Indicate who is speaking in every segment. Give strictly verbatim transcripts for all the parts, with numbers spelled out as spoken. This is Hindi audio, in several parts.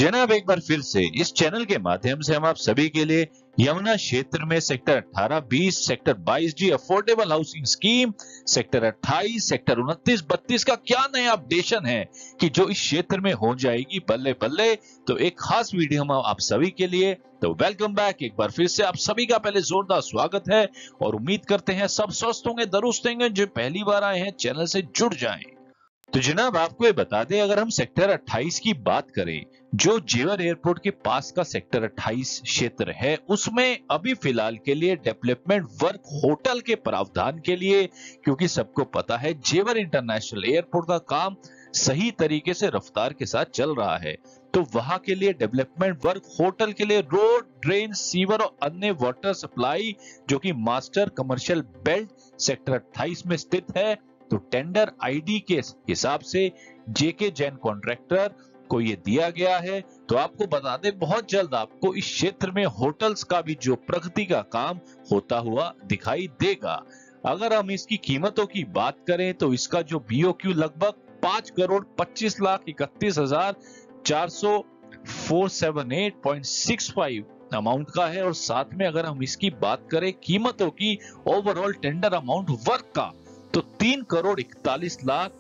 Speaker 1: जनाब एक बार फिर से इस चैनल के माध्यम से हम आप सभी के लिए यमुना क्षेत्र में सेक्टर अठारह, बीस, सेक्टर बाईस G affordable housing scheme, sector अट्ठाईस, सेक्टर उनतीस, बत्तीस का क्या नया अपडेशन है कि जो इस क्षेत्र में हो जाएगी बल्ले बल्ले। तो एक खास वीडियो हम आप सभी के लिए। तो वेलकम बैक, एक बार फिर से आप सभी का पहले जोरदार स्वागत है और उम्मीद करते हैं सब स्वस्थ होंगे, दुरुस्त होंगे। जो पहली बार आए हैं चैनल से जुड़ जाएं। तो जनाब आपको ये बता दें, अगर हम सेक्टर अट्ठाईस की बात करें, जो जेवर एयरपोर्ट के पास का सेक्टर अट्ठाईस क्षेत्र है, उसमें अभी फिलहाल के लिए डेवलपमेंट वर्क होटल के प्रावधान के लिए, क्योंकि सबको पता है जेवर इंटरनेशनल एयरपोर्ट का काम सही तरीके से रफ्तार के साथ चल रहा है, तो वहां के लिए डेवलपमेंट वर्क होटल के लिए रोड, ड्रेन, सीवर और अन्य वाटर सप्लाई जो कि मास्टर कमर्शियल बेल्ट सेक्टर अट्ठाईस में स्थित है, तो टेंडर आईडी के हिसाब से जेके जैन कॉन्ट्रैक्टर को ये दिया गया है। तो आपको बता दें, बहुत जल्द आपको इस क्षेत्र में होटल्स का भी जो प्रगति का काम होता हुआ दिखाई देगा। अगर हम इसकी कीमतों की बात करें तो इसका जो बीओक्यू लगभग पांच करोड़ पच्चीस लाख इकतीस हजार चार सौ four seven eight point six five amount का है, और साथ में अगर हम इसकी बात करें कीमतों की ओवरऑल टेंडर अमाउंट वर्क का, तो तीन करोड़ इकतालीस लाख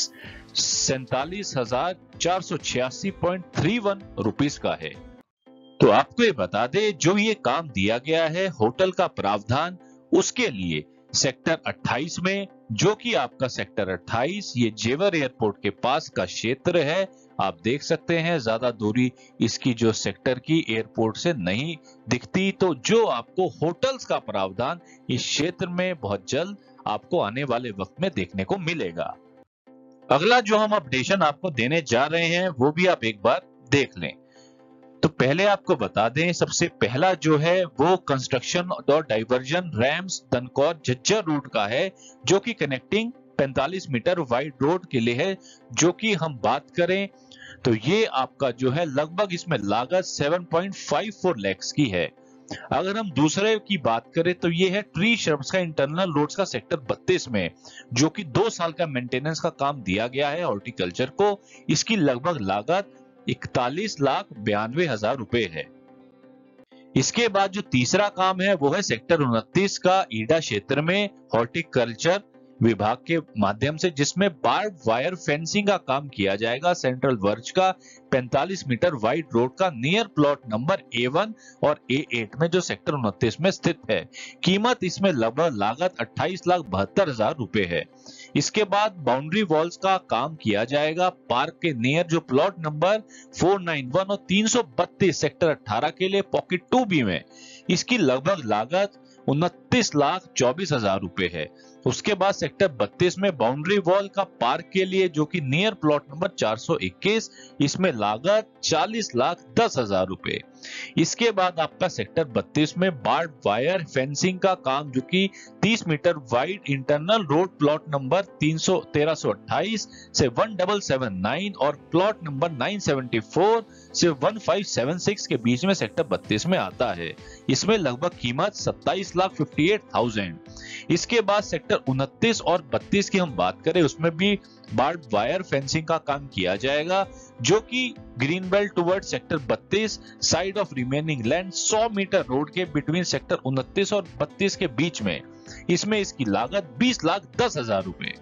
Speaker 1: सैतालीस हजार चार सौ छियासी पॉइंट थ्री वन रुपीस का है। तो आपको ये बता दें, जो ये काम दिया गया है होटल का प्रावधान, उसके लिए सेक्टर अट्ठाईस में, जो कि आपका सेक्टर अट्ठाईस ये जेवर एयरपोर्ट के पास का क्षेत्र है। आप देख सकते हैं ज्यादा दूरी इसकी जो सेक्टर की एयरपोर्ट से नहीं दिखती। तो जो आपको होटल्स का प्रावधान इस क्षेत्र में बहुत जल्द आपको आने वाले वक्त में देखने को मिलेगा। अगला जो हम अपडेशन आपको देने जा रहे हैं वो भी आप एक बार देख लें। तो पहले आपको बता दें, सबसे पहला जो है वो कंस्ट्रक्शन और diversion ramps Dankaur Jhajjar route का है, जो कि कनेक्टिंग पैंतालीस मीटर वाइड रोड के लिए है। जो कि हम बात करें तो ये आपका जो है लगभग इसमें लागत सात पॉइंट पाँच चार लाख की है। अगर हम दूसरे की बात करें तो ये है ट्री श्रब्स का इंटरनल रोड्स का सेक्टर बत्तीस में, जो कि दो साल का मेंटेनेंस का काम दिया गया है हॉर्टिकल्चर को। इसकी लगभग लागत इकतालीस लाख बयानवे हजार रुपए है। इसके बाद जो तीसरा काम है वो है सेक्टर उनतीस का ईडा क्षेत्र में हॉर्टिकल्चर विभाग के माध्यम से, जिसमें बार्ब वायर फेंसिंग का काम किया जाएगा सेंट्रल वर्ज का पैंतालीस मीटर वाइड रोड का near plot number A one और ए एट में, जो सेक्टर उनतीस में स्थित है। कीमत इसमें लगभग लागत अट्ठाईस लाख बहत्तर हजार रुपए है। इसके बाद बाउंड्री वॉल्स का काम किया जाएगा पार्क के नियर, जो प्लॉट नंबर चार सौ इक्यानवे और तीन सौ बत्तीस सेक्टर अठारह के लिए पॉकेट टू बी में। इसकी लगभग लागत उनतीस लाख चौबीस हजार रुपए है। उसके बाद सेक्टर बत्तीस में बाउंड्री वॉल का पार्क के लिए, जो कि नियर प्लॉट नंबर चार सौ इक्कीस, इसमें लागत चालीस लाख दस हजार रुपए। इसके बाद आपका सेक्टर बत्तीस में बार्ब वायर फेंसिंग का काम, जो कि तीस metre wide internal road plot number तीन सौ तेरह सौ अट्ठाईस से एक डबल सेवन नाइन और प्लॉट नंबर नौ सौ चौहत्तर से पंद्रह सौ छिहत्तर के बीच में सेक्टर बत्तीस में आता है। इसमें लगभग कीमत सत्ताईस लाख अट्ठावन हजार। इसके बाद सेक्टर उनतीस और बत्तीस की हम बात करें, उसमें भी बार्ब वायर फेंसिंग का काम किया जाएगा, जो कि ग्रीन बेल्ट टुवर्ड सेक्टर बत्तीस साइड ऑफ रिमेनिंग लैंड सौ मीटर रोड के बिटवीन सेक्टर उनतीस और बत्तीस के बीच में। इसमें इसकी लागत बीस लाख दस हजार रुपए।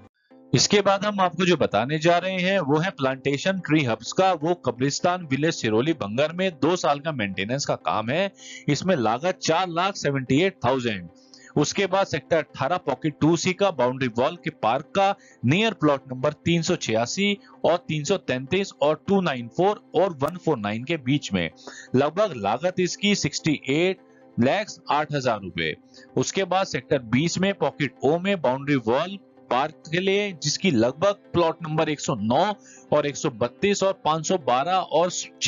Speaker 1: इसके बाद हम आपको जो बताने जा रहे हैं वो है प्लांटेशन ट्री हब्स का, वो कब्रिस्तान विलेज सिरोली बंगर में दो साल का मेंटेनेंस का काम है। इसमें लागत चार लाख सेवेंटी एट थाउजेंड। उसके बाद सेक्टर अठारह पॉकेट टू सी का बाउंड्री वॉल के पार्क का नियर प्लॉट नंबर तीन सौ छियासी और तीन सौ तैंतीस और दो सौ चौरानवे और एक सौ उनचास के बीच में। लगभग लागत इसकी अड़सठ लाख आठ हजार रुपए। उसके बाद सेक्टर बीस में पॉकेट ओ में बाउंड्री वॉल पार्क के लिए, जिसकी लगभग प्लॉट नंबर एक सौ नौ और एक सौ बत्तीस और पाँच सौ बारह और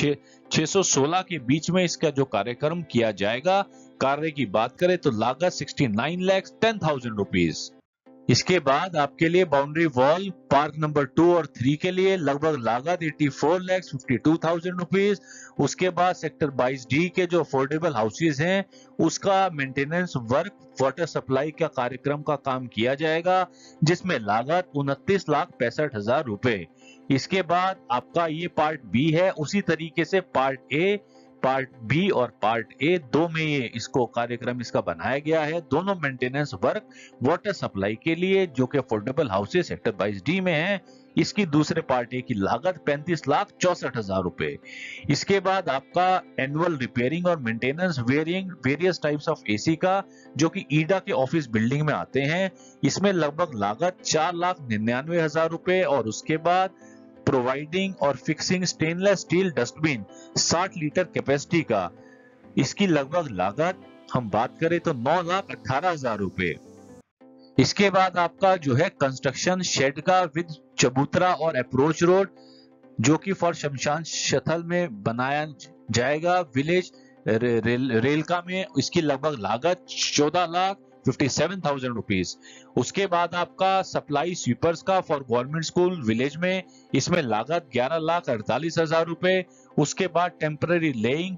Speaker 1: छह सौ सोलह के बीच में इसका जो कार्यक्रम किया जाएगा। कार्य की बात करें तो लागत उनहत्तर लाख दस हजार रुपीस। इसके बाद आपके लिए boundary wall park number two और थ्री के लिए लगभग लागत चौरासी लाख बावन हजार रुपीस। उसके बाद सेक्टर बाईस डी के जो अफोर्डेबल हाउसेज हैं, उसका मेंटेनेंस वर्क वाटर सप्लाई का कार्यक्रम का काम किया जाएगा, जिसमें लागत उनतीस लाख पैंसठ हजार रुपए। इसके बाद आपका ये पार्ट बी है। उसी तरीके से पार्ट ए, पार्ट बी और पार्ट ए दो में ये इसको कार्यक्रम इसका बनाया गया है। दोनों मेंटेनेंस वर्क वाटर सप्लाई के लिए जो कि अफोर्डेबल हाउसेस सेक्टर बाईस डी में है। इसकी दूसरे पार्ट ए की लागत पैंतीस लाख चौसठ हजार रुपए। इसके बाद आपका एनुअल रिपेयरिंग और maintenance varying various types of AC का जो कि ईडा के ऑफिस बिल्डिंग में आते हैं। इसमें लगभग लागत चार लाख निन्यानवे हजार रुपए। और उसके बाद प्रोवाइडिंग और फिक्सिंग स्टेनलेस स्टील डस्टबिन साठ लीटर कैपेसिटी का, इसकी लगभग लागत हम बात करें तो नौ लाख अठारह हजार रुपए। इसके बाद आपका जो है कंस्ट्रक्शन शेड का विद चबूतरा और अप्रोच रोड जो कि फॉर शमशान स्थल में बनाया जाएगा विलेज रे, रेल, रेलका में, इसकी लगभग लागत चौदह lakh fifty seven thousand rupees. उसके बाद आपका सप्लाई स्वीपर्स का फॉर गवर्नमेंट स्कूल विलेज में, इसमें लागत ग्यारह लाख अड़तालीस हजार रुपए। उसके बाद टेम्पररी लेइंग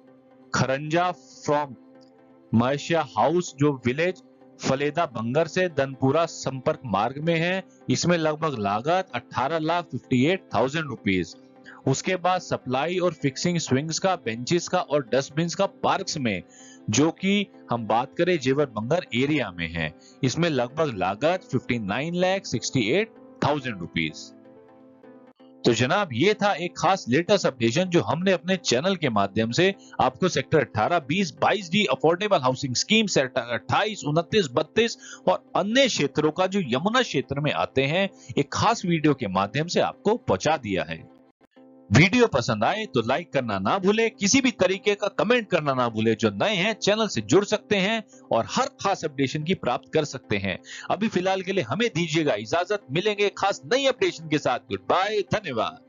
Speaker 1: खरंजा फ्रॉम महेशिया हाउस जो विलेज फलेदा बंगर से दनपुरा संपर्क मार्ग में है, इसमें लगभग लागत अठारह lakh fifty eight thousand rupees. उसके बाद सप्लाई और फिक्सिंग स्विंग्स का, बेंचेस का और डस्टबिन का पार्क्स में जो कि हम बात करें जेवर बंगर एरिया में है, इसमें लगभग लागत fifty nine lakh sixty eight thousand rupees. तो जनाब ये था एक खास लेटेस्ट अपडेशन जो हमने अपने चैनल के माध्यम से आपको सेक्टर अठारह, बीस, बाईस D affordable housing scheme, sector अट्ठाईस, उनतीस, बत्तीस और अन्य क्षेत्रों का जो यमुना क्षेत्र में आते हैं एक खास वीडियो के माध्यम से आपको पहुंचा दिया है। वीडियो पसंद आए तो लाइक करना ना भूले, किसी भी तरीके का कमेंट करना ना भूले। जो नए हैं चैनल से जुड़ सकते हैं और हर खास अपडेशन की प्राप्त कर सकते हैं। अभी फिलहाल के लिए हमें दीजिएगा इजाजत, मिलेंगे खास नई अपडेशन के साथ। गुड बाय, धन्यवाद।